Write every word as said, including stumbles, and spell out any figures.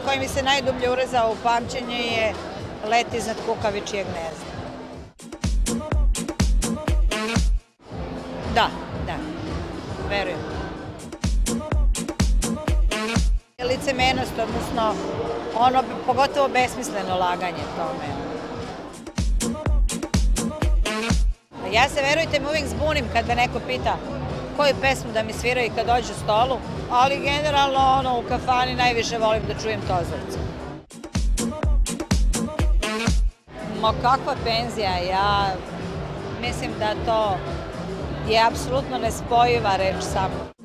koji mi se najdublje urezao u pamćenje je Let iznad kukavičijeg gnezda. Da, da, verujem. Licemernost, odnosno ono, pogotovo besmisleno laganje tome. Ja se, verujte mi, uvijek zbunim kad me neko pita koju pesmu da mi sviraju kad dođu stolu, ali generalno ono, u kafani najviše volim da čujem Tozovca. Ma kakva penzija, ja mislim da to je apsolutno nespojiva reč sa mnom.